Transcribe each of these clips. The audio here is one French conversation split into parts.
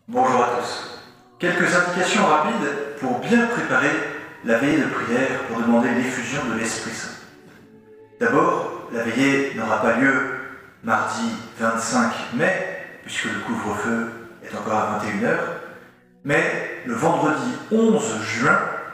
Bonjour à tous. Quelques indications rapides pour bien préparer la veillée de prière pour demander l'effusion de l'Esprit Saint. D'abord, la veillée n'aura pas lieu mardi 25 mai, puisque le couvre-feu est encore à 21h, mais le vendredi 11 juin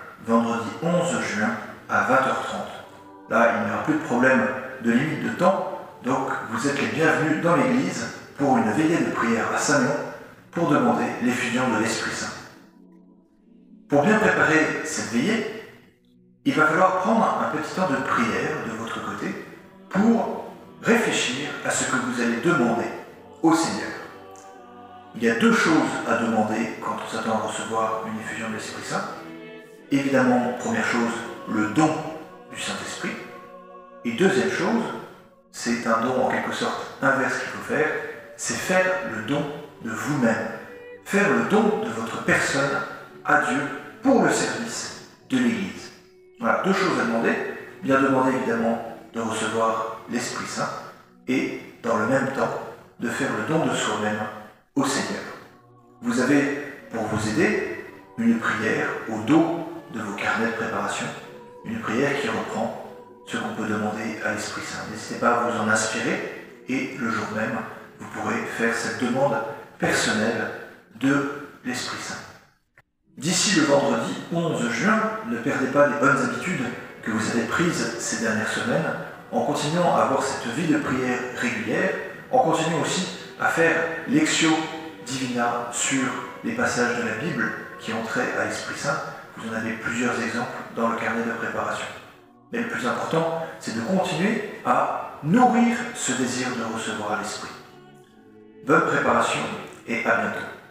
à 20h30. Là, il n'y aura plus de problème de limite de temps, donc vous êtes les bienvenus dans l'église pour une veillée de prière à Saint-Léon pour demander l'effusion de l'Esprit Saint. Pour bien préparer cette veillée, il va falloir prendre un petit temps de prière de votre côté pour réfléchir à ce que vous allez demander au Seigneur. Il y a deux choses à demander quand on s'attend à recevoir une effusion de l'Esprit Saint. Évidemment, première chose, le don du Saint-Esprit. Et deuxième chose, c'est un don en quelque sorte inverse qu'il faut faire, c'est faire le don de vous-même. Faire le don de votre personne à Dieu pour le service de l'Église. Voilà, deux choses à demander. Bien demander évidemment de recevoir l'Esprit Saint et dans le même temps de faire le don de soi-même au Seigneur. Vous avez pour vous aider une prière au dos de vos carnets de préparation, une prière qui reprend ce qu'on peut demander à l'Esprit Saint. N'hésitez pas à vous en inspirer et le jour même, vous pourrez faire cette demande personnelle de l'Esprit Saint. D'ici le vendredi 11 juin, ne perdez pas les bonnes habitudes que vous avez prises ces dernières semaines en continuant à avoir cette vie de prière régulière, en continuant aussi à faire l'Lectio Divina sur les passages de la Bible qui ont trait à l'Esprit Saint. Vous en avez plusieurs exemples dans le carnet de préparation. Mais le plus important, c'est de continuer à nourrir ce désir de recevoir l'Esprit. Bonne préparation et à bientôt.